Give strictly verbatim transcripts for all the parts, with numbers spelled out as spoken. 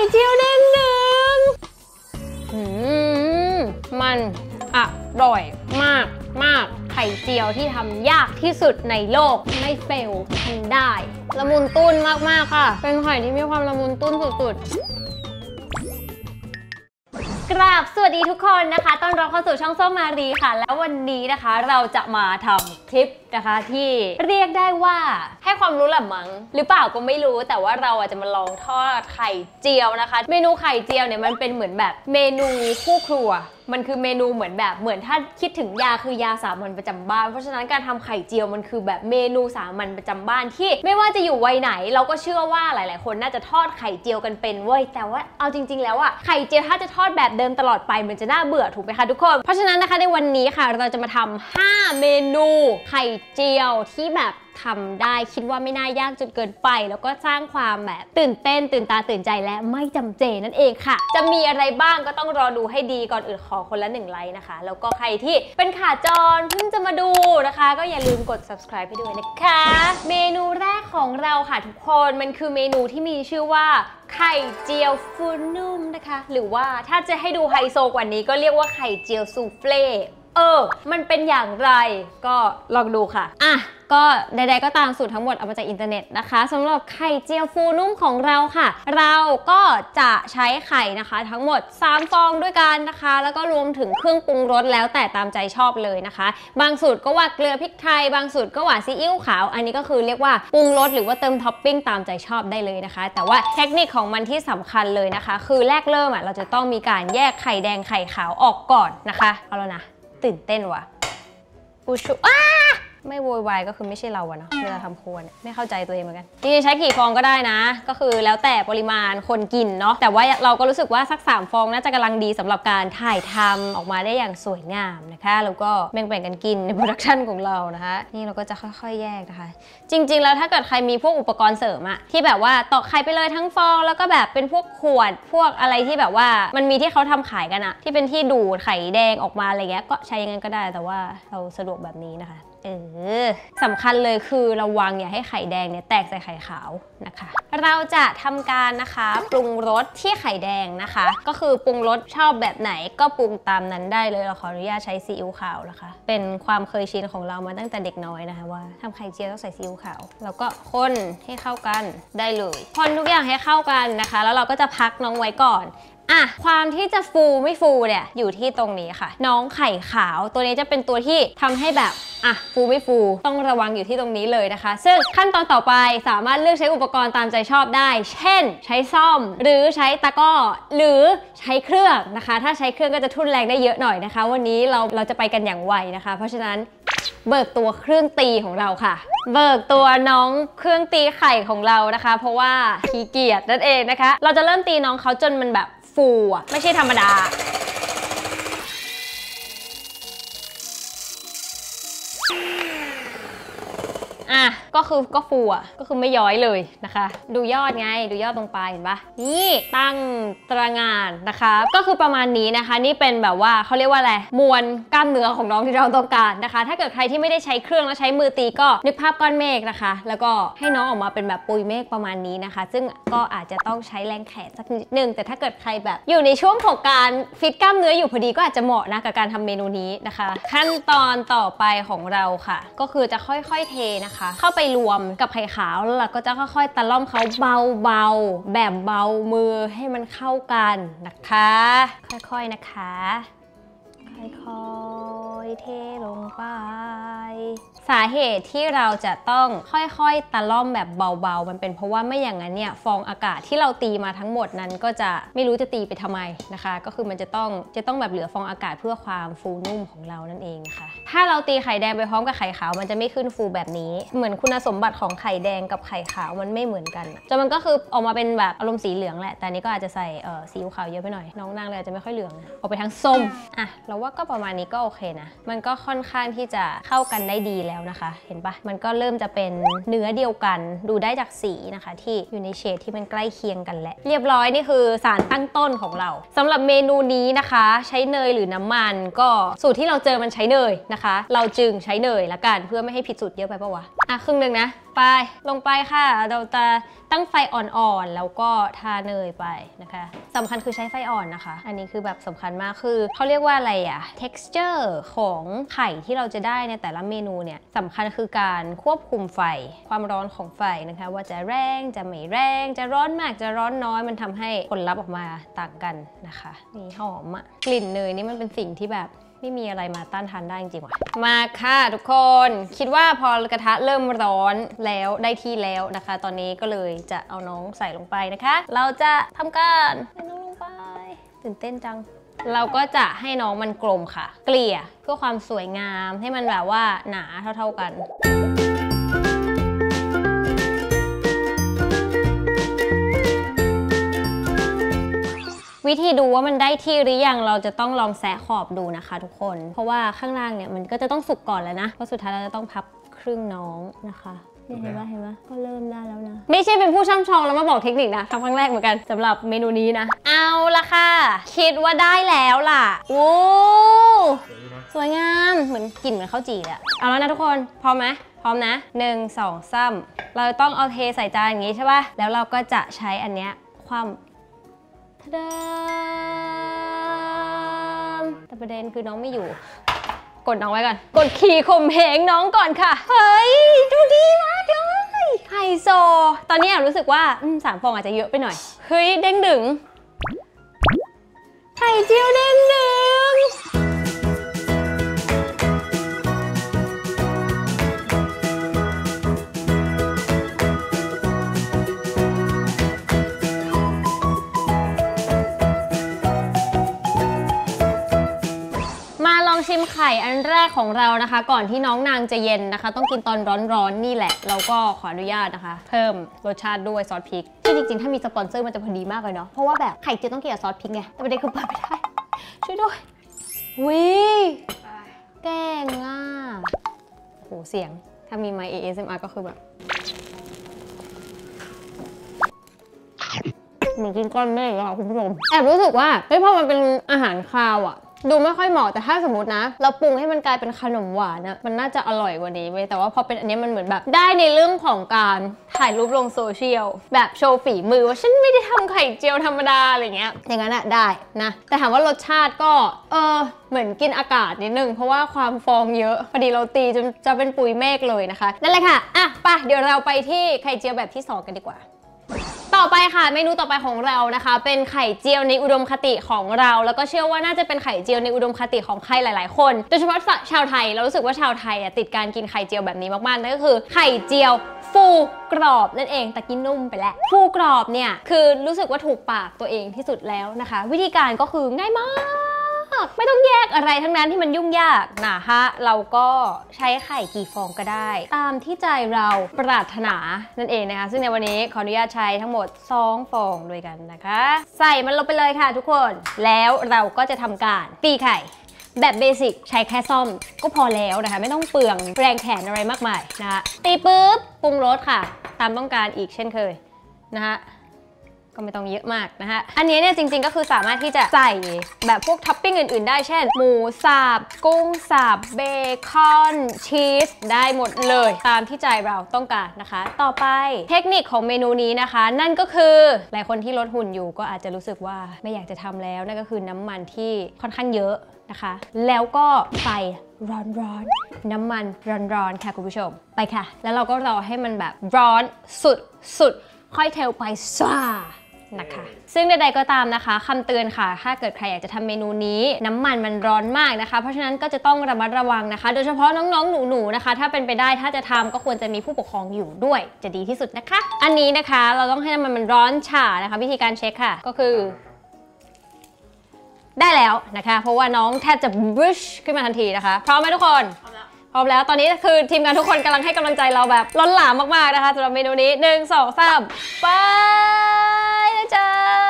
เจียวเด้งดึงมันอร่อยมากมากไข่เจียวที่ทำยากที่สุดในโลกไม่เฟลทำได้ละมุนตุ้นมากๆค่ะเป็นไข่ที่มีความละมุนตุ้นสุดๆกราบสวัสดีทุกคนนะคะต้อนรับเข้าสู่ช่องส้มมารีค่ะแล้ววันนี้นะคะเราจะมาทำคลิปนะคะที่เรียกได้ว่าให้ความรู้แหละมั้งหรือเปล่าก็ไม่รู้แต่ว่าเราอาจจะมาลองทอดไข่เจียวนะคะเมนูไข่เจียวเนี่ยมันเป็นเหมือนแบบเมนูคู่ครัวมันคือเมนูเหมือนแบบเหมือนถ้าคิดถึงยาคือยาสามัญประจำบ้านเพราะฉะนั้นการทำไข่เจียวมันคือแบบเมนูสามัญประจำบ้านที่ไม่ว่าจะอยู่วัยไหนเราก็เชื่อว่าหลายๆคนน่าจะทอดไข่เจียวกันเป็นเว้ยแต่ว่าเอาจริงๆแล้วอะไข่เจียวถ้าจะทอดแบบเดิมตลอดไปมันจะน่าเบื่อถูกไหมคะทุกคนเพราะฉะนั้นนะคะในวันนี้ค่ะเราจะมาทำห้าเมนูไข่เจียวที่แบบทำได้คิดว่าไม่น่ายากจนเกินไปแล้วก็สร้างความแบบตื่นเต้นตื่นตาตื่นใจและไม่จำเจนั่นเองค่ะจะมีอะไรบ้างก็ต้องรอดูให้ดีก่อนอื่นขอคนละหนึ่งไลค์นะคะแล้วก็ใครที่เป็นขาจรเพิ่งจะมาดูนะคะก็อย่าลืมกด ซับสไครบ์ ให้ด้วยนะคะเมนูแรกของเราค่ะทุกคนมันคือเมนูที่มีชื่อว่าไข่เจียวฟูนุ่มนะคะหรือว่าถ้าจะให้ดูไฮโซกว่านี้ก็เรียกว่าไข่เจียวซูเฟ่เออมันเป็นอย่างไรก็ลองดูค่ะอ่ะก็ใดๆก็ตามสูตรทั้งหมดเอามาจากอินเทอร์เน็ตนะคะสำหรับไข่เจียวฟูนุ่มของเราค่ะเราก็จะใช้ไข่นะคะทั้งหมดสามฟองด้วยกันนะคะแล้วก็รวมถึงเครื่องปรุงรสแล้วแต่ตามใจชอบเลยนะคะบางสูตรก็ว่าเกลือพริกไทยบางสูตรก็ว่าซีอิ๊วขาวอันนี้ก็คือเรียกว่าปรุงรสหรือว่าเติมท็อปปิ้งตามใจชอบได้เลยนะคะแต่ว่าเทคนิคของมันที่สำคัญเลยนะคะคือแรกเริ่มอ่ะเราจะต้องมีการแยกไข่แดงไข่ขาวออกก่อนนะคะเอาแล้วนะตื่นเต้นว่ะปูชูอ้าไม่โวยวายก็คือไม่ใช่เราอะนะเวลาทำครัวเนี่ยไม่เข้าใจตัวเองเหมือนกันจริงๆใช้กี่ฟองก็ได้นะก็คือแล้วแต่ปริมาณคนกินเนาะแต่ว่าเราก็รู้สึกว่าสักสามฟองน่าจะกำลังดีสำหรับการถ่ายทำออกมาได้อย่างสวยงามนะคะแล้วก็แบ่งๆกันกินในโปรดักชันของเรานะคะนี่เราก็จะค่อยๆแยกนะคะจริงๆแล้วถ้าเกิดใครมีพวกอุปกรณ์เสริมอะที่แบบว่าตอกไข่ไปเลยทั้งฟองแล้วก็แบบเป็นพวกขวดพวกอะไรที่แบบว่ามันมีที่เขาทำขายกันอะที่เป็นที่ดูดไข่แดงออกมาอะไรเงี้ยก็ใช้ยังไงก็ได้แต่ว่าเราสะดวกแบบนี้นะคะเออสำคัญเลยคือระวังอย่าให้ไข่แดงเนี่ยแตกใส่ไข่ขาวนะคะเราจะทำการนะคะปรุงรสที่ไข่แดงนะคะก็คือปรุงรสชอบแบบไหนก็ปรุงตามนั้นได้เลยเราขออนุญาตใช้ซีอิ๊วขาวนะคะเป็นความเคยชินของเรามาตั้งแต่เด็กน้อยนะคะว่าทำไข่เจียวต้องใส่ซีอิ๊วขาวแล้วก็คนให้เข้ากันได้เลยคนทุกอย่างให้เข้ากันนะคะแล้วเราก็จะพักน้องไว้ก่อนอ่ะความที่จะฟูไม่ฟูเนี่ยอยู่ที่ตรงนี้ค่ะน้องไข่ขาวตัวนี้จะเป็นตัวที่ทำให้แบบอ่ะฟูไม่ฟูต้องระวังอยู่ที่ตรงนี้เลยนะคะซึ่งขั้นตอนต่อไปสามารถเลือกใช้อุปกรณ์ตามใจชอบได้เช่นใช้ซ่อมหรือใช้ตะกร้อหรือใช้เครื่องนะคะถ้าใช้เครื่องก็จะทุ่นแรงได้เยอะหน่อยนะคะวันนี้เราเราจะไปกันอย่างไวนะคะเพราะฉะนั้นเบิกตัวเครื่องตีของเราค่ะเบิกตัวน้องเครื่องตีไข่ของเรานะคะเพราะว่าขี้เกียจนั่นเองนะคะเราจะเริ่มตีน้องเขาจนมันแบบฟูอ่ะไม่ใช่ธรรมดาอ่ะก็คือก็ฟูอ่ะก็คือไม่ย้อยเลยนะคะดูยอดไงดูยอดตรงปลายเห็นปะนี่ตั้งตระหง่านนะคะก็คือประมาณนี้นะคะนี่เป็นแบบว่าเขาเรียกว่าอะไรมวลกล้ามเนื้อของน้องที่เราต้องการนะคะถ้าเกิดใครที่ไม่ได้ใช้เครื่องแล้วใช้มือตีก็นึกภาพก้อนเมฆนะคะแล้วก็ให้น้องออกมาเป็นแบบปุยเมฆประมาณนี้นะคะซึ่งก็อาจจะต้องใช้แรงแขนสักนิดนึงแต่ถ้าเกิดใครแบบอยู่ในช่วงของการฟิตกล้ามเนื้ออยู่พอดีก็อาจจะเหมาะนะกับการทำเมนูนี้นะคะขั้นตอนต่อไปของเราค่ะก็คือจะค่อยๆเทนะคะเข้าไปรวมกับไข่ขาวแล้วเราก็จะค่อยๆตะล่อมเขาเบาๆแบบเบามือให้มันเข้ากันนะคะค่อยๆนะคะค่อยๆเทลงไปสาเหตุที่เราจะต้องค่อยๆตะล่อมแบบเบาๆมันเป็นเพราะว่าไม่อย่างนั้นเนี่ยฟองอากาศที่เราตีมาทั้งหมดนั้นก็จะไม่รู้จะตีไปทำไมนะคะก็คือมันจะต้องจะต้องแบบเหลือฟองอากาศเพื่อความฟูนุ่มของเรานั่นเองนะคะถ้าเราตีไข่แดงไปพร้อมกับไข่ขาวมันจะไม่ขึ้นฟูแบบนี้เหมือนคุณสมบัติของไข่แดงกับไข่ขาวมันไม่เหมือนกันจนมันก็คือออกมาเป็นแบบอารมณ์สีเหลืองแหละแต่นี้ก็อาจจะใส่เอ่อซีอิ๊วขาวเยอะไปหน่อยน้องนางเลยอาจจะไม่ค่อยเหลืองออกไปทางส้มอ่ะเราว่าก็ประมาณนี้ก็โอเคนะมันก็ค่อนข้างที่จะเข้ากันได้ดีแล้วนะคะเห็นปะมันก็เริ่มจะเป็นเนื้อเดียวกันดูได้จากสีนะคะที่อยู่ในเฉดที่มันใกล้เคียงกันแหละเรียบร้อยนี่คือสารตั้งต้นของเราสำหรับเมนูนี้นะคะใช้เนยหรือน้ำมันก็สูตรที่เราเจอมันใช้เนยนะคะนะคะ เราจึงใช้เนยละกันเพื่อไม่ให้ผิดสูตรเยอะไปปะวะอ่ะครึ่งหนึ่งนะไปลงไปค่ะเราจะตั้งไฟอ่อนๆแล้วก็ทาเนยไปนะคะสำคัญคือใช้ไฟอ่อนนะคะอันนี้คือแบบสำคัญมากคือเขาเรียกว่าอะไรอะ texture ของไข่ที่เราจะได้ในแต่ละเมนูเนี่ยสำคัญคือการควบคุมไฟความร้อนของไฟนะคะว่าจะแรงจะไม่แรงจะร้อนมากจะร้อนน้อยมันทำให้ผลลัพธ์ออกมาต่างกันนะคะนี่หอมอะกลิ่นเนยนี่มันเป็นสิ่งที่แบบไม่มีอะไรมาต้านทานได้จริงๆว่ะมาค่ะทุกคนคิดว่าพอกระทะเริ่มร้อนแล้วได้ที่แล้วนะคะ ตอนนี้ก็เลยจะเอาน้องใส่ลงไปนะคะเราจะทำการใส่น้องลงไปตื่นเต้นจังเราก็จะให้น้องมันกลมค่ะเกลี่ยเพื่อความสวยงามให้มันแบบว่าหนาเท่าๆกันวิธีดูว่ามันได้ที่หรือยังเราจะต้องลองแซะขอบดูนะคะทุกคนเพราะว่าข้างล่างเนี่ยมันก็จะต้องสุกก่อนแล้วนะเพราะสุดท้ายเราจะต้องพับครึ่งน้องนะคะเห็นไหมเห็นไหมก็เริ่มได้แล้วนะไม่ใช่เป็นผู้ช่ำชองแล้วมาบอกเทคนิคนะทำครั้งแรกเหมือนกันสำหรับเมนูนี้นะเอาละค่ะคิดว่าได้แล้วล่ะโอ้สวยงามเหมือนกลิ่นเหมือนข้าวจี่เลยเอาแล้วนะทุกคนพร้อมไหมพร้อมนะหนึ่งสองสามเราต้องเอาเทใส่จานอย่างนี้ใช่ป่ะแล้วเราก็จะใช้อันเนี้ยความทะเดิมแต่ประเด็นคือน้องไม่อยู่กดน้องไว้ก่อนกดขี่ข่มเหงน้องก่อนค่ะเฮ้ยดูดีมากเลยไฮโซตอนนี้รู้สึกว่าสามฟองอาจจะเยอะไปหน่อยเฮ้ยเด้งดึงไข่เจียวเด้งดึงชิมไข่อันแรกของเรานะคะก่อนที่น้องนางจะเย็นนะคะต้องกินตอนร้อนๆนี่แหละเราก็ขออนุญาตนะคะเพิ่มรสชาติด้วยซอสพริกที่จริงๆถ้ามีสปอนเซอร์มันจะพอดีมากเลยเนาะเพราะว่าแบบไข่เจียวต้องกินกับซอสพริกไงแต่ประเด็นคือเปิดไม่ได้ช่วยด้วยวิแกงอ่ะโหเสียงถ้ามีไมค์ เอ เอส เอ็ม อาร์ ก็คือแบบเหมือนกินก้อนเมฆอะค่ะคุณผู้ชมแอบรู้สึกว่าเฮ้ยพอมันเป็นอาหารคาวอะดูไม่ค่อยเหมาะแต่ถ้าสมมตินะเราปรุงให้มันกลายเป็นขนมหวานนะมันน่าจะอร่อยกว่านี้เว้ยแต่ว่าพอเป็นอันนี้มันเหมือนแบบได้ในเรื่องของการถ่ายรูปลงโซเชียลแบบโชว์ฝีมือว่าฉันไม่ได้ทำไข่เจียวธรรมดาอะไรเงี้ยอย่างนั้นอะได้นะแต่ถามว่ารสชาติก็เออเหมือนกินอากาศนิดนึงเพราะว่าความฟองเยอะพอดีเราตีจนจะเป็นปุยเมฆเลยนะคะนั่นแหละค่ะอ่ะไปเดี๋ยวเราไปที่ไข่เจียวแบบที่สองกันดีกว่าต่อไปค่ะเมนูต่อไปของเรานะคะเป็นไข่เจียวในอุดมคติของเราแล้วก็เชื่อว่าน่าจะเป็นไข่เจียวในอุดมคติของใครหลายๆคนโดยเฉพาะชาวไทยเรารู้สึกว่าชาวไทยอ่ะติดการกินไข่เจียวแบบนี้มากๆนั่นก็คือไข่เจียวฟูกรอบนั่นเองแต่กินนุ่มไปแล้วฟูกรอบเนี่ยคือรู้สึกว่าถูกปากตัวเองที่สุดแล้วนะคะวิธีการก็คือง่ายมากไม่ต้องแยกอะไรทั้งนั้นที่มันยุ่งยากนะคะเราก็ใช้ไข่กี่ฟองก็ได้ตามที่ใจเราปรารถนานั่นเองนะคะซึ่งในวันนี้ขออนุญาตใช้ทั้งหมดสองฟองด้วยกันนะคะใส่มันลงไปเลยค่ะทุกคนแล้วเราก็จะทำการตีไข่แบบเบสิกใช้แค่ซ่อมก็พอแล้วนะคะไม่ต้องเปลืองแรงแขนอะไรมากมายนะคะตีปุ๊บปรุงรสค่ะตามต้องการอีกเช่นเคยนะคะก็ไม่ต้องเยอะมากนะคะอันนี้เนี่ยจริงๆก็คือสามารถที่จะใส่แบบพวกท็อปปิ้งอื่นๆได้เช่นหมูสับกุ้งสับเบคอนชีสได้หมดเลยตามที่ใจเราต้องการนะคะต่อไปเทคนิคของเมนูนี้นะคะนั่นก็คือหลายคนที่ลดหุ่นอยู่ก็อาจจะรู้สึกว่าไม่อยากจะทำแล้วนั่นก็คือน้ำมันที่ค่อนข้างเยอะนะคะแล้วก็ไฟร้อนๆน้ำมันร้อนๆค่ะคุณผู้ชมไปค่ะแล้วเราก็รอให้มันแบบร้อนสุดๆค่อยเทลไปซ่านะคะซึ่งใดๆก็ตามนะคะคำเตือนค่ะถ้าเกิดใครอยากจะทำเมนูนี้น้ำมันมันร้อนมากนะคะเพราะฉะนั้นก็จะต้องระมัดระวังนะคะโดยเฉพาะน้องๆหนูๆนะคะถ้าเป็นไปได้ถ้าจะทำก็ควรจะมีผู้ปกครองอยู่ด้วยจะดีที่สุดนะคะอันนี้นะคะเราต้องให้น้ำมันมันร้อนฉ่านะคะวิธีการเช็คค่ะก็คือได้แล้วนะคะเพราะว่าน้องแทบจะบริชขึ้นมาทันทีนะคะพร้อมไหมทุกคนพร้อมแล้วตอนนี้คือทีมงานทุกคนกำลังให้กำลังใจเราแบบล้นหลามมากๆนะคะสำหรับเมนูนี้หนึ่งสองสามไปนะจ๊ะ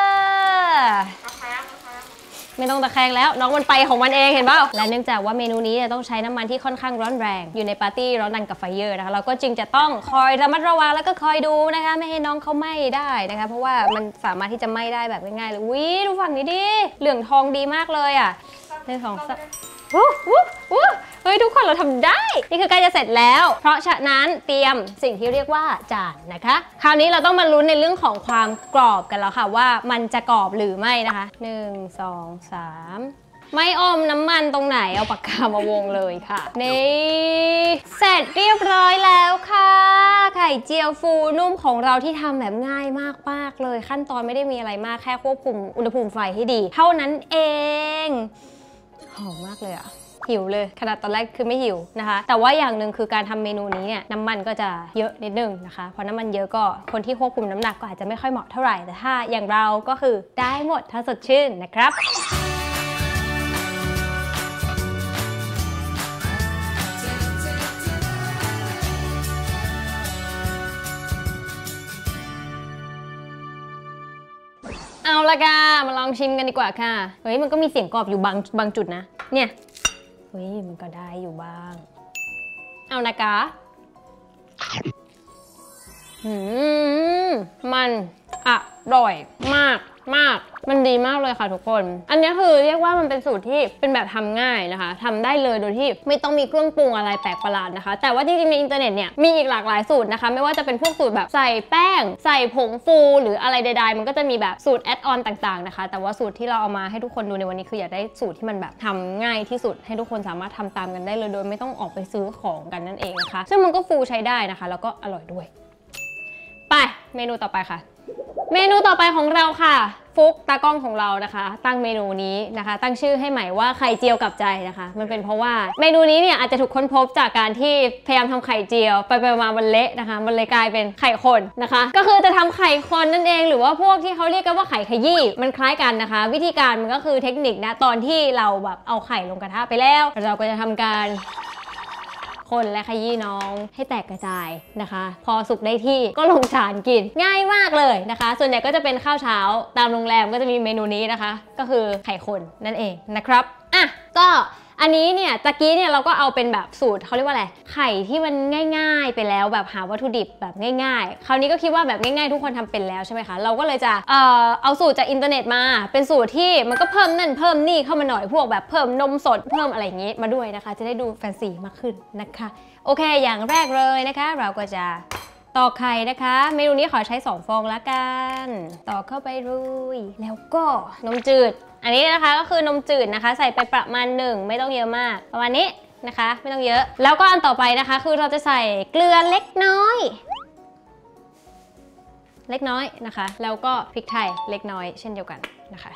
ไม่ต้องตะแคงแล้วน้องมันไปของมันเองเห็นเปล่าและเนื่องจากว่าเมนูนี้ต้องใช้น้ำมันที่ค่อนข้างร้อนแรงอยู่ในปาร์ตี้ร้อนดังกับไฟเยอร์นะคะเราก็จึงจะต้องคอยระมัดระวังแล้วก็คอยดูนะคะไม่ให้น้องเขาไหม้ได้นะคะเพราะว่ามันสามารถที่จะไหม้ได้แบบง่ายๆเลยวิดูฝั่งนี้ดิเหลืองทองดีมากเลยอ่ะหนึ่งสองสามวู้วู้วู้เฮ้ยทุกคนเราทำได้นี่คือใกล้จะเสร็จแล้วเพราะฉะนั้นเตรียมสิ่งที่เรียกว่าจานนะคะคราวนี้เราต้องมาลุ้นในเรื่องของความกรอบกันแล้วค่ะว่ามันจะกรอบหรือไม่นะคะหนึ่ง สอง สามไม่อมน้ำมันตรงไหนเอาปากกามาวงเลยค่ะนี่เสร็จเรียบร้อยแล้วค่ะไข่เจียวฟูนุ่มของเราที่ทำแบบง่ายมากๆเลยขั้นตอนไม่ได้มีอะไรมากแค่ควบคุมอุณหภูมิไฟให้ดีเท่านั้นเองหอมมากเลยอะหิวเลยขนาดตอนแรกคือไม่หิวนะคะแต่ว่าอย่างหนึ่งคือการทำเมนูนี้เนี่ยน้ำมันก็จะเยอะนิดนึงนะคะเพราะน้ำมันเยอะก็คนที่ควบคุมน้ำหนักก็อาจจะไม่ค่อยเหมาะเท่าไหร่แต่ถ้าอย่างเราก็คือได้หมดถ้าสดชื่นนะครับเอาละค่ะมาลองชิมกันดีกว่าค่ะเฮ้ยมันก็มีเสียงกรอบอยู่บางบางจุดนะเนี่ยเฮ้ยมันก็ได้อยู่บ้างเอานะคะหืมมันอร่อยมากมากมันดีมากเลยค่ะทุกคนอันนี้คือเรียกว่ามันเป็นสูตรที่เป็นแบบทำง่ายนะคะทำได้เลยโดยที่ไม่ต้องมีเครื่องปรุงอะไรแปลกประหลาดนะคะแต่ว่าจริงๆในอินเทอร์เน็ตเนี่ยมีอีกหลากหลายสูตรนะคะไม่ว่าจะเป็นพวกสูตรแบบใส่แป้งใส่ผงฟูหรืออะไรใดๆมันก็จะมีแบบสูตรแอดออนต่างๆนะคะแต่ว่าสูตรที่เราเอามาให้ทุกคนดูในวันนี้คืออยากได้สูตรที่มันแบบทำง่ายที่สุดให้ทุกคนสามารถทำตามกันได้เลยโดยไม่ต้องออกไปซื้อของกันนั่นเองนะคะซึ่งมันก็ฟูใช้ได้นะคะแล้วก็อร่อยด้วยไปเมนูต่อไปค่ะเมนูต่อไปของเราค่ะฟุกตากล้องของเรานะคะตั้งเมนูนี้นะคะตั้งชื่อให้ใหม่ว่าไข่เจียวกับใจนะคะมันเป็นเพราะว่าเมนูนี้เนี่ยอาจจะถูกค้นพบจากการที่พยายามทำไข่เจียวไปไปมามันเละนะคะมันเลยกลายเป็นไข่คนนะคะก็คือจะทำไข่คนนั่นเองหรือว่าพวกที่เขาเรียกกันว่าไข่ขยี้มันคล้ายกันนะคะวิธีการมันก็คือเทคนิคนะตอนที่เราแบบเอาไข่ลงกระทะไปแล้วเราก็จะทำการคนและขยี้น้องให้แตกกระจายนะคะพอสุกได้ที่ก็ลงจานกินง่ายมากเลยนะคะส่วนใหญ่ก็จะเป็นข้าวเช้าตามโรงแรมก็จะมีเมนูนี้นะคะก็คือไข่คนนั่นเองนะครับอ่ะก็อันนี้เนี่ยตะกี้เนี่ยเราก็เอาเป็นแบบสูตรเขาเรียกว่าอะไรไข่ที่มันง่ายๆไปแล้วแบบหาวัตถุดิบแบบง่ายๆคราวนี้ก็คิดว่าแบบง่ายๆทุกคนทำเป็นแล้วใช่ไหมคะเราก็เลยจะเอ่อเอาสูตรจากอินเทอร์เน็ตมาเป็นสูตรที่มันก็เพิ่มนั่นเพิ่มนี่เข้ามาหน่อยพวกแบบเพิ่มนมสดเพิ่มอะไรอย่างงี้มาด้วยนะคะจะได้ดูแฟนซีมากขึ้นนะคะโอเคอย่างแรกเลยนะคะเราก็จะตอกไข่นะคะเมนูนี้ขอใช้สองฟองละกันตอกเข้าไปลุยแล้วก็นมจืดอันนี้นะคะก็คือนมจืดนะคะใส่ไปประมาณหนึ่งไม่ต้องเยอะมากประมาณนี้นะคะไม่ต้องเยอะแล้วก็อันต่อไปนะคะคือเราจะใส่เกลือเล็กน้อยเล็กน้อยนะคะแล้วก็พริกไทยเล็กน้อยเช่นเดียวกันนะคะ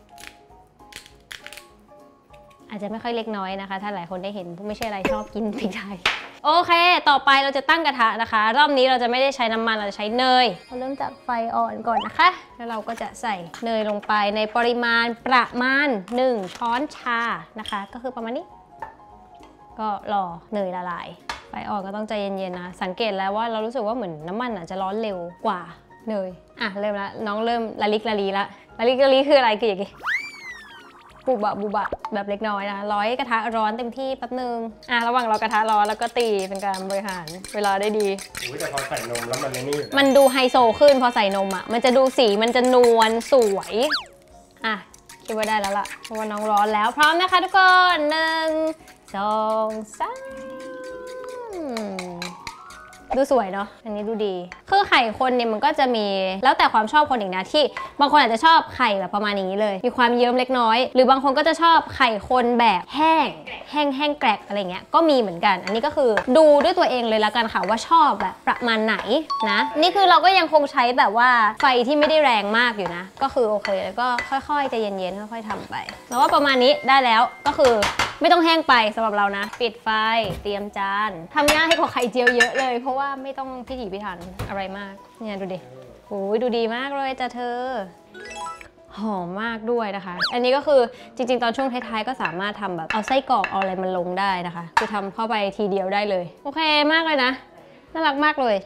อาจจะไม่ค่อยเล็กน้อยนะคะถ้าหลายคนได้เห็นไม่ใช่อะไรชอบกินพริกไทยโอเคต่อไปเราจะตั้งกระทะนะคะรอบนี้เราจะไม่ได้ใช้น้ำมันเราจะใช้เนยเราเริ่มจากไฟอ่อนก่อนนะคะแล้วเราก็จะใส่เนยลงไปในปริมาณประมาณหนึ่งช้อนชานะคะก็คือประมาณนี้ก็รอเนยละลายไฟอ่อนก็ต้องใจเย็นๆนะสังเกตแล้วว่าเรารู้สึกว่าเหมือนน้ำมันอาจจะร้อนเร็วกว่าเนยอ่ะเริ่มละน้องเริ่มละลิกละลีละละลิกละลีคืออะไรคืออย่างงี้บูบะบูบะแบบเล็กน้อยนะร้อยกระทะร้อนเต็มที่แป๊บนึงอ่ะระหว่างรอกระทะร้อนแล้วก็ตีเป็นการบริหารเวลาได้ดีแต่พอใส่นมแล้วมันไม่นี่มันดูไฮโซขึ้นพอใส่นมอ่ะมันจะดูสีมันจะนวลสวยอ่ะคิดว่าได้แล้วล่ะเพราะว่าน้องร้อนแล้วพร้อมนะคะทุกคนหนึ่งสองสามดูสวยเนาะอันนี้ดูดีคือไข่คนเนี่ยมันก็จะมีแล้วแต่ความชอบคนอีกนะที่บางคนอาจจะชอบไข่แบบประมาณนี้เลยมีความเยิ้มเล็กน้อยหรือบางคนก็จะชอบไข่คนแบบแห้งแห้งแห้งแกรกอะไรเงี้ยก็มีเหมือนกันอันนี้ก็คือดูด้วยตัวเองเลยละกันค่ะว่าชอบแบบประมาณไหนนะนี่คือเราก็ยังคงใช้แบบว่าไฟที่ไม่ได้แรงมากอยู่นะก็คือโอเคแล้วก็ค่อยๆใจเย็นๆค่อยๆทำไปแล้วว่าประมาณนี้ได้แล้วก็คือไม่ต้องแห้งไปสำหรับเรานะปิดไฟเตรียมจานทำง่ายกว่าไข่เจียวเยอะเลยเพราะว่าไม่ต้องพิถีพิถันอะไรมากเนี่ยดูดิโอ้ยดูดีมากเลยจ้ะเธอหอมมากด้วยนะคะอันนี้ก็คือจริงๆตอนช่วงท้ายๆก็สามารถทำแบบเอาไส้กรอกเอาอะไรมันลงได้นะคะคือทำเข้าไปทีเดียวได้เลยโอเคมากเลยนะน่ารักมากเลย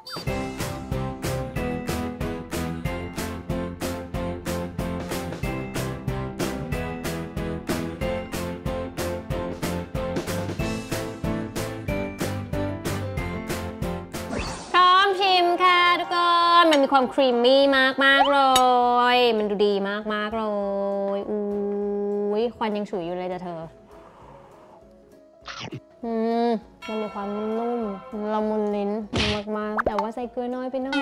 มันมีความครีมมี่มากๆเลยมันดูดีมากๆเลยอุ้ยควันยังฉุยอยู่เลยจ้ะเธออืมมันมีความนุ่มละมุนลิ้นมากๆแต่ว่าใส่เกลือน้อยไปหน่อย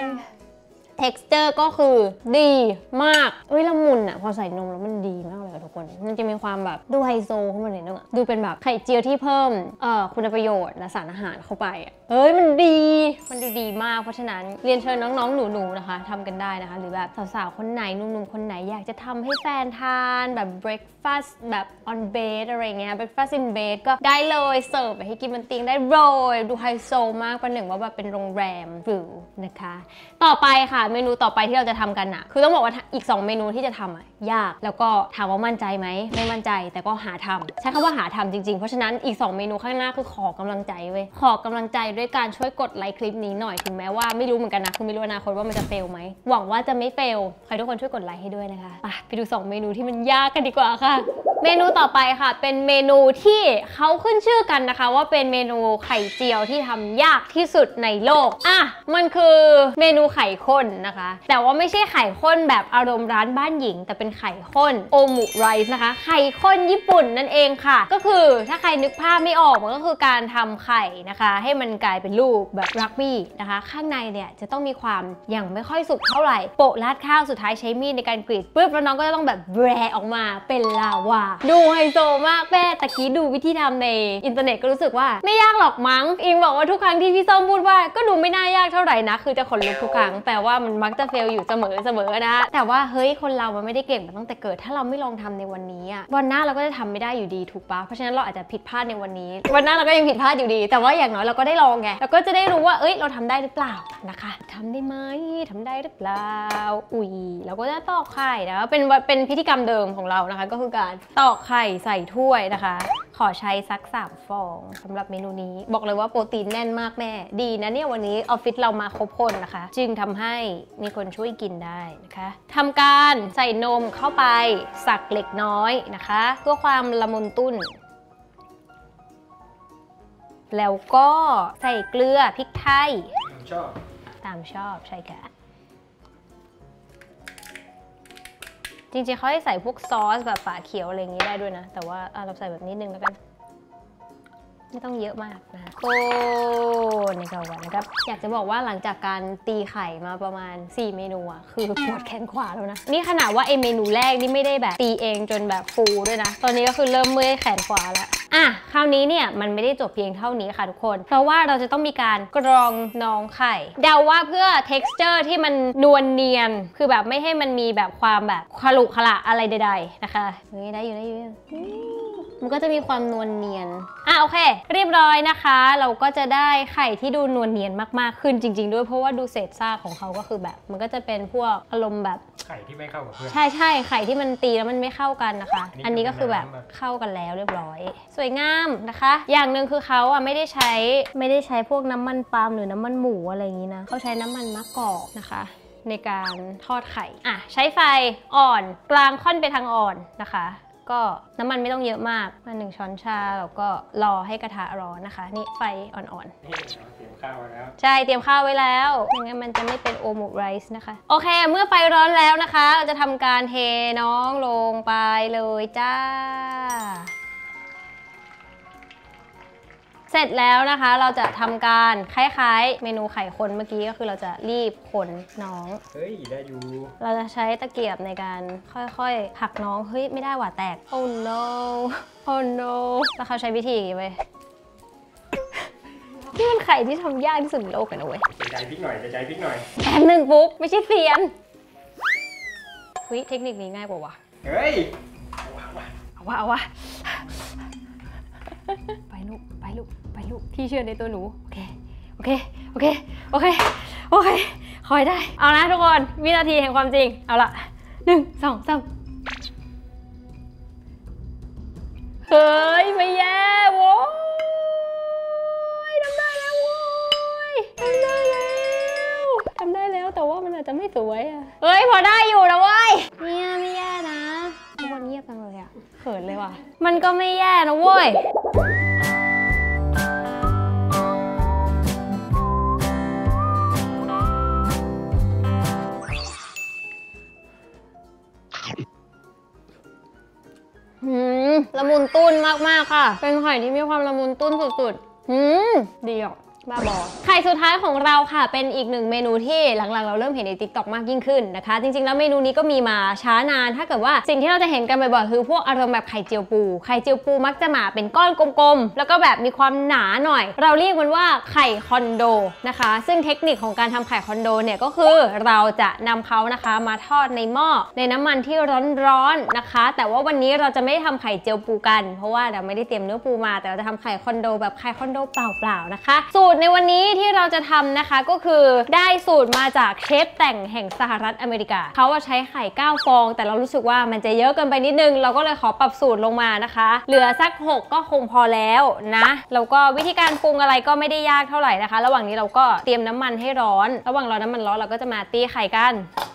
texture ก็คือดีมากเอ้ยละมุนอะพอใส่นมแล้วมันดีมากเลยทุกคนมันจะมีความแบบดูไฮโซเข้ามาหน่อยนึงอะดูเป็นแบบไข่เจียวที่เพิ่มเอ่อคุณประโยชน์และสารอาหารเข้าไปอะเอ้ยมันดีมันดูดีมากเพราะฉะนั้นเรียนเชิญน้องๆหนูๆนะคะทำกันได้นะคะหรือแบบสาวๆคนไหนหนุ่มๆคนไหนอยากจะทำให้แฟนทานแบบ breakfast แบบ on bed อะไรเงี้ย breakfast in bed ก็ได้เลยเสิร์ฟไปให้กินบนเตียงได้โรยดูไฮโซมากประหนึ่งว่าแบบเป็นโรงแรมหรูนะคะต่อไปค่ะเมนูต่อไปที่เราจะทำกันอะคือต้องบอกว่าอีกสองเมนูที่จะทำอะยากแล้วก็ถามว่ามั่นใจไหมไม่มั่นใจแต่ก็หาทำใช้คำว่าหาทำจริงๆเพราะฉะนั้นอีกสองเมนูข้างหน้าคือขอกำลังใจเว้ยขอกำลังใจด้วยการช่วยกดไลค์คลิปนี้หน่อยถึงแม้ว่าไม่รู้เหมือนกันนะคือไม่รู้อนาคตว่ามันจะเฟลไหมหวังว่าจะไม่เฟลใครทุกคนช่วยกดไลค์ให้ด้วยนะคะไปไปดูสองเมนูที่มันยากกันดีกว่าค่ะเมนูต่อไปค่ะเป็นเมนูที่เขาขึ้นชื่อกันนะคะว่าเป็นเมนูไข่เจียวที่ทำยากที่สุดในโลกอ่ะมันคือเมนูไข่ข้นนะคะแต่ว่าไม่ใช่ไข่ข้นแบบอารมณ์ร้านบ้านหญิงแต่เป็นไข่ข้นโอมุไรซ์นะคะไข่ข้นญี่ปุ่นนั่นเองค่ะก็คือถ้าใครนึกภาพไม่ออกมันก็คือการทำไข่นะคะให้มันกลายเป็นลูกแบบรักบี้นะคะข้างในเนี่ยจะต้องมีความยังไม่ค่อยสุกเท่าไหร่โปะราดข้าวสุดท้ายใช้มีดในการกรีดปุ๊บแล้วน้องก็จะต้องแบบแบร์ออกมาเป็นลาวาดูไฮโซมากแม่ตะกี้ดูวิธีทำในอินเทอร์เน็ตก็รู้สึกว่าไม่ยากหรอกมั้งอิงบอกว่าทุกครั้งที่พี่ส้มพูดว่าก็ดูไม่น่ายากเท่าไหร่นะคือจะขนลุกทุกครั้งแปลว่ามันมักจะเฟลอยู่เสมอเสมอนะแต่ว่าเฮ้ยคนเรามันไม่ได้เก่งมาตั้งแต่เกิดถ้าเราไม่ลองทำในวันนี้อะวันหน้าเราก็จะทำไม่ได้อยู่ดีถูกปะเพราะฉะนั้นเราอาจจะผิดพลาดในวันนี้วันหน้าเราก็ยังผิดพลาดอยู่ดีแต่ว่าอย่างน้อยเราก็ได้ลองไงเราก็จะได้รู้ว่าเอ้ยเราทำได้หรือเปล่านะคะทำได้ไหมทำได้หรือเปล่าอุ้ยเราก็จะตอกไข่นะเป็นเป็นพิธีกรรมเดิมของเรานะคะก็คือการตอกไข่ใส่ถ้วยนะคะขอใช้สักสามฟองสำหรับเมนูนี้บอกเลยว่าโปรตีนแน่นมากแม่ดีนะเนี่ยวันนี้ออฟฟิศเรามาครบคนนะคะจึงทำให้มีคนช่วยกินได้นะคะทำการใส่นมเข้าไปสักเล็กน้อยนะคะเพื่อความละมุนตุ้นแล้วก็ใส่เกลือพริกไทยชอบตามชอบใช่ค่ะจริงๆเขาให้ใส่พวกซอสแบบฝาเขียวอะไรอย่างนี้ได้ด้วยนะแต่ว่าเราใส่แบบนิดนึงแล้วกันไม่ต้องเยอะมากนะโคนในกระวันนะครับอยากจะบอกว่าหลังจากการตีไข่มาประมาณสี่เมนูอะคือปวดแขนขวาแล้วนะนี่ขนาดว่าไอเมนูแรกนี่ไม่ได้แบบตีเองจนแบบฟูด้วยนะตอนนี้ก็คือเริ่มเมื่อยแขนขวาแล้วอ่ะคราวนี้เนี่ยมันไม่ได้จบเพียงเท่านี้ค่ะทุกคนเพราะว่าเราจะต้องมีการกรองน้องไข่เดาว่าเพื่อ texture ที่มันนวลเนียนคือแบบไม่ให้มันมีแบบความแบบขลุขระอะไรใดๆนะคะนี่ได้อยู่ได้อยู่มันก็จะมีความนวลเนียนอ่ะโอเคเรียบร้อยนะคะเราก็จะได้ไข่ที่ดูนวลเนียนมากๆขึ้นจริงๆด้วยเพราะว่าดูเศษซากของเขาก็คือแบบมันก็จะเป็นพวกอารมณ์แบบไข่ที่ไม่เข้ากับเพื่อนใช่ใช่ไข่ที่มันตีแล้วมันไม่เข้ากันนะคะอันนี้ก็คือแบบเข้ากันแล้วเรียบร้อยสวยงามนะคะอย่างหนึ่งคือเขาอ่ะไม่ได้ใช้ไม่ได้ใช้พวกน้ำมันปาล์มหรือน้ำมันหมูอะไรอย่างนี้นะเขาใช้น้ำมันมะกอกนะคะในการทอดไข่อ่ะใช้ไฟอ่อนกลางค่อนไปทางอ่อนนะคะก็น้ำมันไม่ต้องเยอะมากมาหนึ่งช้อนชาแล้วก็รอให้กระทะร้อนนะคะนี่ไฟอ่อนๆนี่เตรียมข้าวไว้แล้วใช่เตรียมข้าวไว้แล้วไม่งั้นมันจะไม่เป็นโอมุไรซ์นะคะโอเคเมื่อไฟร้อนแล้วนะคะเราจะทำการเทน้องลงไปเลยจ้าเสร็จแล้วนะคะเราจะทำการคล้ายๆเมนูไข่คนเมื่อกี้ก็คือเราจะรีบคนน้องเฮ้ยได้อยู่เราจะใช้ตะเกียบในการค่อยๆหักน้องเฮ้ยไม่ได้หว่าแตก oh no oh no แล้วเขาใช้วิธีอย่างนี้เว้ยนี่มันไข่ที่ทำยากที่สุดในโลกเลยนะเว้ยจะใจพริกหน่อยจะใจพริกหน่อยแอบหนึ่งปุ๊บไม่ใช่เซียนวิเทคนิคนี้ง่ายกว่าวะเฮ้ยเอาวะเอาวะไปลูกไปลูกไปลูกพี่เชื่อในตัวหนูโอเคโอเคโอเคโอเคโอเคคอยได้เอานะทุกคนวินาทีแห่งความจริงเอาละหนึ่งสองสามเฮ้ยไม่แย่โว้ยทำได้แล้วโว้ยทำได้แล้วทำได้แล้วแต่ว่ามันอาจจะไม่สวยอะเฮ้ยพอได้อยู่นะเว้ยเนี่ยไม่แย่นะทุกคนเงียบจังเลยอะเขินเลยว่ะมันก็ไม่แย่นะเว้ยหืมละมุนตุ้นมากๆค่ะเป็นไข่ที่มีความละมุนตุ้นสุดๆอืมดีอ่ะบ้าบอไข่สุดท้ายของเราค่ะเป็นอีกหนึ่งเมนูที่หลังๆเราเริ่มเห็นใน ติ๊กต็อก มากยิ่งขึ้นนะคะจริงๆแล้วเมนูนี้ก็มีมาช้านานถ้าเกิดว่าสิ่งที่เราจะเห็นกันบ่อยๆคือพวกอารมณ์แบบไข่เจียวปูไข่เจียวปูมักจะมาเป็นก้อนกลมๆแล้วก็แบบมีความหนาหน่อยเราเรียกมันว่าไข่คอนโดนะคะซึ่งเทคนิคของการทำไข่คอนโดเนี่ยก็คือเราจะนำเขานะคะมาทอดในหม้อในน้ำมันที่ร้อนๆนะคะแต่ว่าวันนี้เราจะไม่ได้ทำไข่เจียวปูกันเพราะว่าเราไม่ได้เตรียมเนื้อปูมาแต่เราจะทำไข่คอนโดแบบไข่คอนโดเปล่าๆนะคะสูตรในวันนี้ที่เราจะทำนะคะก็คือได้สูตรมาจากเชฟแต่งแห่งสหรัฐอเมริกาเขาใช้ไข่เก้าฟองแต่เรารู้สึกว่ามันจะเยอะเกินไปนิดนึงเราก็เลยขอปรับสูตรลงมานะคะเหลือสักหกก็คงพอแล้วนะแล้วก็วิธีการปรุงอะไรก็ไม่ได้ยากเท่าไหร่นะคะระหว่างนี้เราก็เตรียมน้ำมันให้ร้อนระหว่างรอน้ำมันร้อนเราก็จะมาตีไข่กัน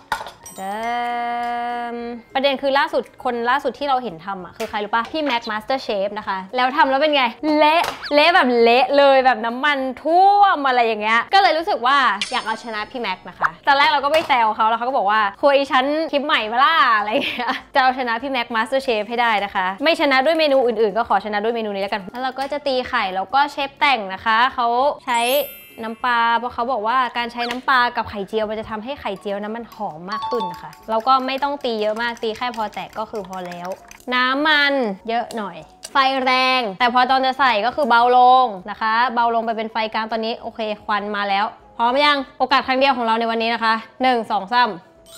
ประเด็นคือล่าสุดคนล่าสุดที่เราเห็นทำอ่ะคือใครรู้ปะพี่แม็กมาสเตอร์เชฟนะคะแล้วทำแล้วเป็นไงเละเละแบบเละเลยแบบน้ำมันท่วมอะไรอย่างเงี้ยก็เลยรู้สึกว่าอยากเอาชนะพี่แม็กนะคะตอนแรกเราก็ไปแซวเขาแล้วเขาก็บอกว่าคุยฉันคลิปใหม่มาล่ะอะไรอย่างเงี้ยจะเอาชนะพี่แม็กมาสเตอร์เชฟให้ได้นะคะไม่ชนะด้วยเมนูอื่นๆก็ขอชนะด้วยเมนูนี้แล้วกันแล้วเราก็จะตีไข่แล้วก็เชฟแต่งนะคะเขาใช้น้ำปลาเพราะเขาบอกว่าการใช้น้ำปลากับไข่เจียวมันจะทำให้ไข่เจียวน้ำมันหอมมากขึ้นนะคะแล้วก็ไม่ต้องตีเยอะมากตีแค่พอแตกก็คือพอแล้วน้ำมันเยอะหน่อยไฟแรงแต่พอตอนจะใส่ก็คือเบาลงนะคะเบาลงไปเป็นไฟกลางตอนนี้โอเคควันมาแล้วพร้อมยังโอกาสครั้งเดียวของเราในวันนี้นะคะหนึ่ง สอง สาม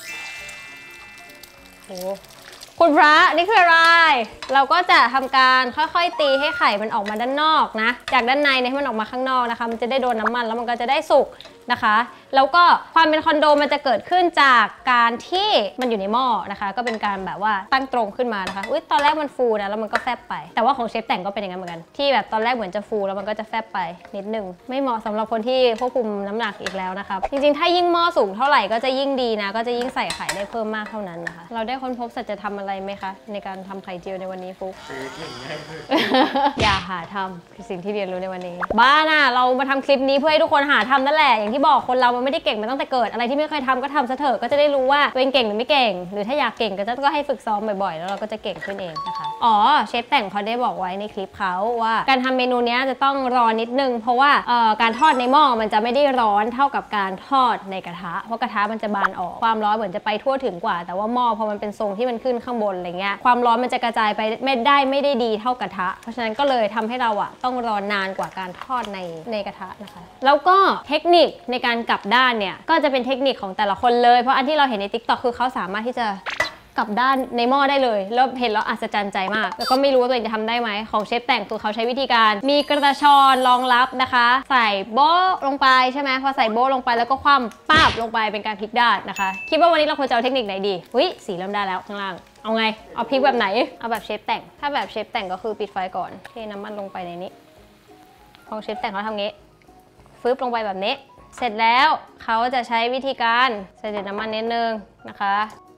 โอ้คุณพระนี่คืออะไรเราก็จะทำการค่อยๆตีให้ไข่มันออกมาด้านนอกนะจากด้านในให้มันออกมาข้างนอกนะคะมันจะได้โดนน้ำมันแล้วมันก็จะได้สุกนะคะแล้วก็ความเป็นคอนโดมันจะเกิดขึ้นจากการที่มันอยู่ในหม้อนะคะก็เป็นการแบบว่าตั้งตรงขึ้นมานะคะอุ๊ยตอนแรกมันฟูนะแล้วมันก็แฟบไปแต่ว่าของเชฟแต่งก็เป็นอย่างนั้นเหมือนกันที่แบบตอนแรกเหมือนจะฟูแล้วมันก็จะแฟบไปนิดนึงไม่เหมาะสำหรับคนที่ควบคุมน้ำหนักอีกแล้วนะคะจริงๆถ้ายิ่งหม้อสูงเท่าไหร่ก็จะยิ่งดีนะก็จะยิ่งใส่ไข่ได้เพิ่มมากเท่านั้นนะคะเราได้ค้นพบสัจธรรมอะไรไหมคะในการทำไข่เจียวในวันนี้ฟุ๊ก อย่าหาทำคือสิ่งที่เรียนรู้ในวันนี้บ้าน่ะเรามาทำคลิปนี้เพื่อให้ทุกคนหาทำนั่นแหละอย่างที่บอกคนเรามันไม่ได้เก่งมาตั้งแต่เกิดอะไรที่ไม่เคยทำก็ทำซะเถอะก็จะได้รู้ว่าตัวเองเก่งหรือไม่เก่งหรือถ้าอยากเก่งก็จะก็ให้ฝึกซ้อมบ่อยๆแล้วเราก็จะเก่งขึ้นเองนะคะอ๋อเชฟแต่งเขาได้บอกไว้ในคลิปเขาว่าการทำเมนูนี้จะต้องรอนิดนึงเพราะว่าเอ่อการทอดในหม้อมันจะไม่ได้ร้อนเท่ากับการทอดในกระทะเพราะกระทะมันจะบานออกความร้อนเหมือนจะไปทั่วถึงกว่าแต่ว่าหม้อพอมันเป็นทรงที่มันขึ้นข้างบนอะไรเงี้ยความร้อนมันจะกระจายไปไม่ได้ไม่ได้ดีเท่ากระทะเพราะฉะนั้นก็เลยทำให้เราอะต้องรอนานกว่าการทอดในในกระทะนะคะแล้วก็เทคนิคในการกลับด้านเนี่ยก็จะเป็นเทคนิคของแต่ละคนเลยเพราะอันที่เราเห็นใน ติ๊กต็อก คือเขาสามารถที่จะกลับด้านในหม้อได้เลยแล้วเห็นแล้วอัศจรรย์ใจมากแล้วก็ไม่รู้ว่าตัวเองจะทำได้ไหมของเชฟแต่งตัวเขาใช้วิธีการมีกระชอนรองรับนะคะใส่โบ๊ะลงไปใช่ไหมพอใส่โบ๊ะลงไปแล้วก็คว่ำป้าบลงไปเป็นการพลิกด้านนะคะคิดว่าวันนี้เราควรจะเอาเทคนิคไหนดีอุ๊ยสีเริ่มได้แล้วข้างล่างเอาไงเอาพลิกแบบไหนเอาแบบเชฟแต่งถ้าแบบเชฟแต่งก็คือปิดไฟก่อนเทน้ำมันลงไปในนี้ของเชฟแต่งเขาทำงี้ฟึบลงไปแบบนี้เสร็จแล้วเขาจะใช้วิธีการใส่น้ำมันนิดนึงนะคะ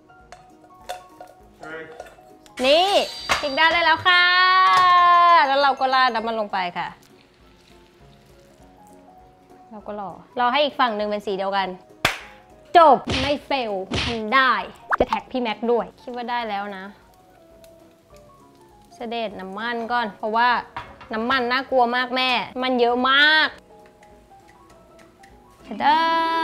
นี่พลิกด้านได้แล้วค่ะแล้วเราก็ราดน้ำมันลงไปค่ะเราก็รอรอให้อีกฝั่งหนึ่งเป็นสีเดียวกันจบไม่เฟลทำได้จะแท็กพี่แม็กด้วยคิดว่าได้แล้วนะเสด็จน้ำมันก่อนเพราะว่าน้ำมันน่ากลัวมากแม่มันเยอะมากเดิ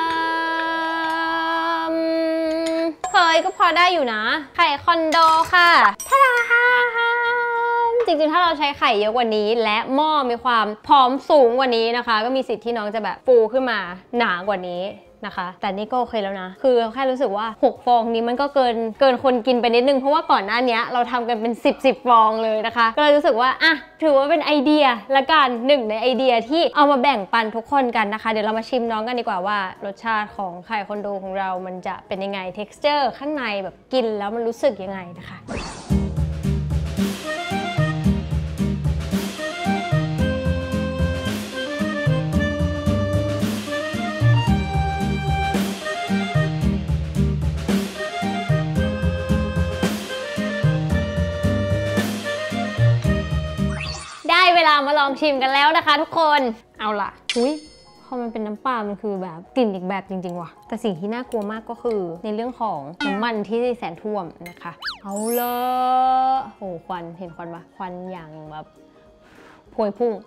มเฮ้ยก็พอได้อยู่นะไข่คอนโดค่ะท่าจริงๆถ้าเราใช้ไข่เยอะกว่านี้และหม้อมีความพร้อมสูงกว่านี้นะคะก็มีสิทธิ์ที่น้องจะแบบฟูขึ้นมาหนากว่านี้นะคะแต่นี่ก็โอเคแล้วนะคือแค่รู้สึกว่าหกฟองนี้มันก็เกินเกินคนกินไปนิดนึงเพราะว่าก่อนหน้านี้เราทำกันเป็นสิบ สิบฟองเลยนะคะก็เลยรู้สึกว่าอ่ะถือว่าเป็นไอเดียละกันหนึ่งในไอเดียที่เอามาแบ่งปันทุกคนกันนะคะเดี๋ยวเรามาชิมน้องกันดีกว่าว่ารสชาติของไข่คอนโดของเรามันจะเป็นยังไง texture ข้างในแบบกินแล้วมันรู้สึกยังไงนะคะได้เวลามาลองชิมกันแล้วนะคะทุกคนเอาล่ะอุ้ยพอมันเป็นน้ำปลามันคือแบบกลิ่นอีกแบบจริงๆว่ะแต่สิ่งที่น่ากลัวมากก็คือในเรื่องของน้ำมันที่แสนท่วมนะคะเอาเลยโหควันเห็นควันปะควันอย่างแบบพวยพุ่ง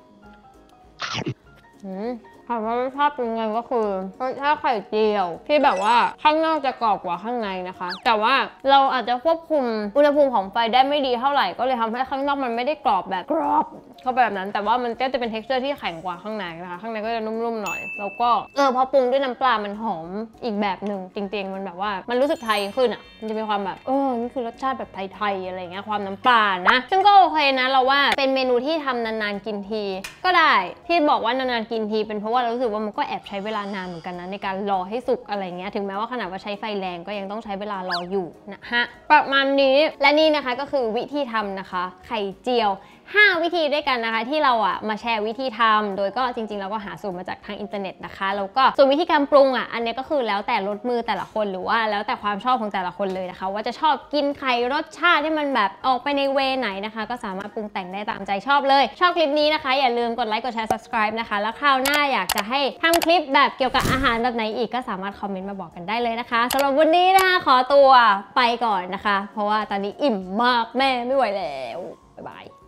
อืมถามว่ารสชาติเป็นไงก็คือรสชาติไข่เจียวที่แบบว่าข้างนอกจะกรอบกว่าข้างในนะคะแต่ว่าเราอาจจะควบคุมอุณหภูมิของไฟได้ไม่ดีเท่าไหร่ก็เลยทำให้ข้างนอกมันไม่ได้กรอบแบบกรอบเข้าไปแบบนั้นแต่ว่ามันก็จะเป็น texture ที่แข็งกว่าข้างในนะคะข้างในก็จะนุ่มๆหน่อยแล้วก็เออพอปรุงด้วยน้ำปลามันหอมอีกแบบหนึ่งจริงๆมันแบบว่ามันรู้สึกไทยขึ้นอ่ะมันจะมีความแบบเออนี่คือรสชาติแบบไทยๆอะไรเงี้ยความน้ำปลานะซึ่งก็โอเคนะเราว่าเป็นเมนูที่ทำนานๆกินทีก็ได้ที่บอกว่านานๆกินทีเป็นเพราะว่าเรารู้สึกว่ามันก็แอบใช้เวลานานเหมือนกันนะในการรอให้สุกอะไรเงี้ยถึงแม้ว่าขนาดว่าใช้ไฟแรงก็ยังต้องใช้เวลารออยู่นะฮะประมาณนี้และนี่นะคะก็คือวิธีทำนะคะไข่เจียวห้าวิธีด้วยกันนะคะที่เราอ่ะมาแชร์วิธีทำโดยก็จริงๆเราก็หาสูตรมาจากทางอินเทอร์เน็ตนะคะแล้วก็ส่วนวิธีการปรุงอ่ะอันนี้ก็คือแล้วแต่รสมือแต่ละคนหรือว่าแล้วแต่ความชอบของแต่ละคนเลยนะคะว่าจะชอบกินไข่รสชาติที่มันแบบออกไปในเวไหนนะคะก็สามารถปรุงแต่งได้ตามใจชอบเลยชอบคลิปนี้นะคะอย่าลืมกดไลค์กดแชร์ subscribe นะคะแล้วคราวหน้าอยากจะให้ทำคลิปแบบเกี่ยวกับอาหารแบบไหนอีกก็สามารถคอมเมนต์มาบอกกันได้เลยนะคะสำหรับวันนี้นะคะขอตัวไปก่อนนะคะเพราะว่าตอนนี้อิ่มมากแม่ไม่ไหวแล้วบ๊ายบาย